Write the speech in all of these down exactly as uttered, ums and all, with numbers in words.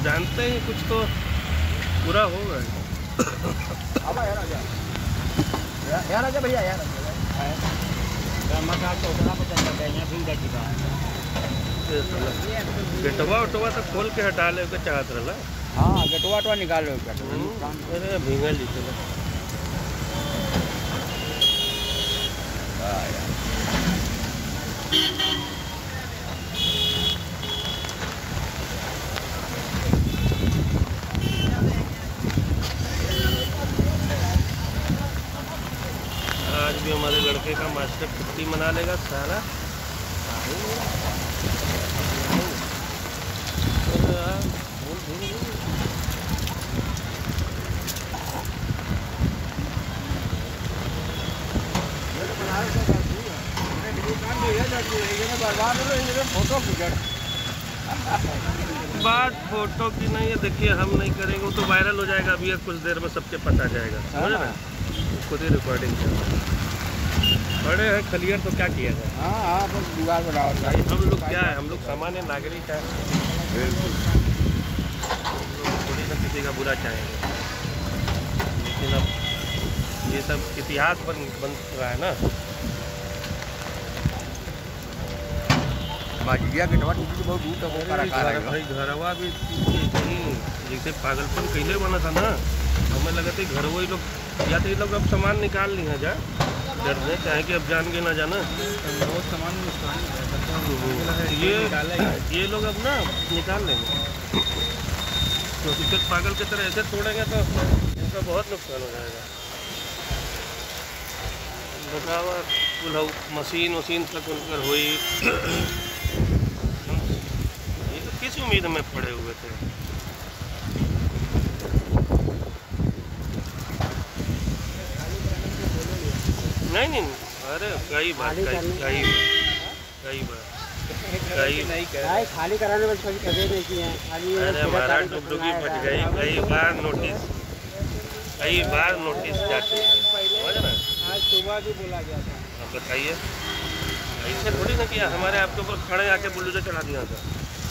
जानते हैं कुछ तो पूरा होगा। यार आजा भैया यार गेटवा उटवा तो खोल के हटा ले के चाहत रहा। हाँ गेटवा उटवा निकाल लो। अरे भींगल जी चलो। आज भी हमारे लड़के का मास्टर छुट्टी मना लेगा सारा। फोटो बात फोटो की नहीं है, देखिए हम नहीं करेंगे, वो तो वायरल हो जाएगा अभी कुछ देर में सबके पता जाएगा। समझ ना, खुद ही रिकॉर्डिंग बड़े हैं खलियर तो क्या किया जाए। हाँ हाँ बस दीवार बनाओ। हम लोग क्या है, हम लोग सामान्य नागरिक है, थोड़ी ना किसी का बुरा चाहेंगे। लेकिन अब ये सब इतिहास बन बन रहा है ना। बाजिया गेटवा टूटी बहुत दूर तक होकर रखा है भाई। घरवा भी जैसे पागलपन कैले बना था ना, हमें लगा था घर वही लोग या तो ये लोग अब सामान निकाल ली हैं जा डरने चाहे कि अब जान के ना जाना बहुत सामान ये ये लोग अब ना निकाल लेंगे, क्योंकि फिर पागल की तरह ऐसे तोड़ेंगे तो इनका बहुत नुकसान हो जाएगा। बतावा पुलाव मशीन वशीन तक उनकर हुई। ये तो किस उम्मीद में पड़े हुए थे। नहीं नहीं अरे कई बार कई कई कई बार कई नहीं खाली कराने में कभी कभी नहीं किए हैं। अरे हमारा डुगडुगी फट गई कई बार नोटिस कई बार नोटिस जाती है। समझ ना, आज सुबह भी बोला गया था। आप बताइए ऐसे थोड़ी ना किया, हमारे आपके ऊपर खड़े आके बुलडोजर चढ़ा दिया था।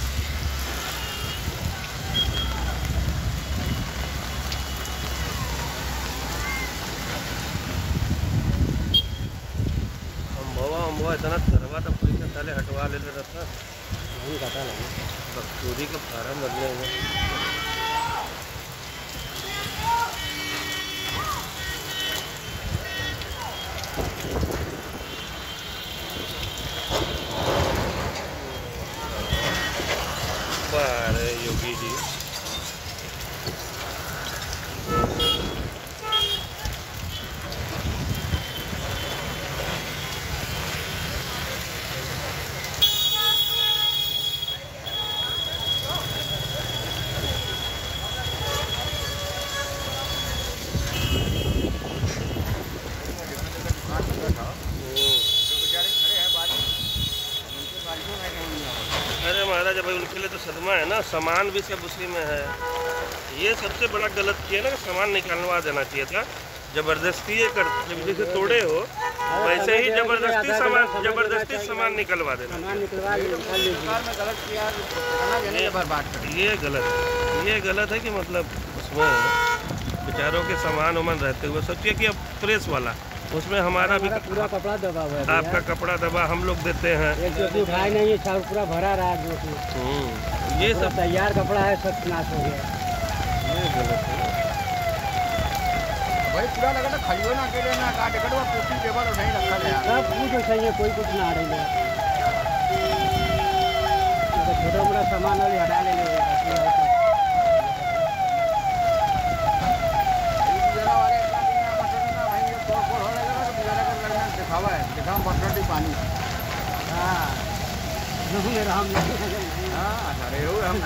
अम्बुआ इतना तरवा था पुलिस ने ताले हटवा ले रहा था। नहीं पता लगा बकचोदी का फार्म बदले हुए। अरे योगी जी अरे महाराज भाई उनके लिए तो सदमा है ना, सामान भी सब उसी में है। ये सबसे बड़ा गलत किया ना कि सामान निकालवा देना चाहिए था। जबरदस्ती ये कर जैसे तोड़े हो वैसे ही जबरदस्ती सामान जबरदस्ती सामान निकलवा देना। ये गलत ये गलत है कि मतलब उसमें बेचारों के सामान उमान रहते हुए सोचिए कि अब प्रेस वाला उसमें हमारा भी पूरा कपड़ा दबा हुआ है। आपका कपड़ा दबा हम लोग देते हैं। एक जो उठाए नहीं है चावल पूरा भरा रहा है। ये सब तैयार कपड़ा है सब नाश हो गया। ये गलत है भाई, पूरा लगा था खलियो ना अकेले ना काटे कटवा कोठी पेपर और नहीं रखा गया। सब कुछ सही है, कोई कुछ ना आ रही है। तो छोटा मोटा सामान वाली हटा ले ले। पानी हाँ हम हाँ अरे हो हम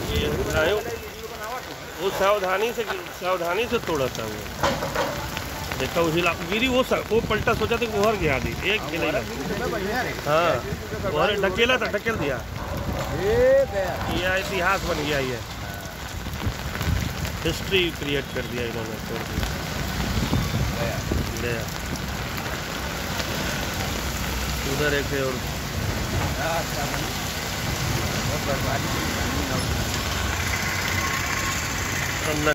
वो सावधानी से सावधानी से तोड़ा था वो। देखा वो हिला गिरी, वो सर वो पलटा, सोचा था कि उहर गया दी एक हिले ना। हाँ और ढकेला था, ढकेल दिया, यह इतिहास बन गया, ये हिस्ट्री क्रिएट कर दिया इन्होंने, छोड़ दिया। उधर एक है और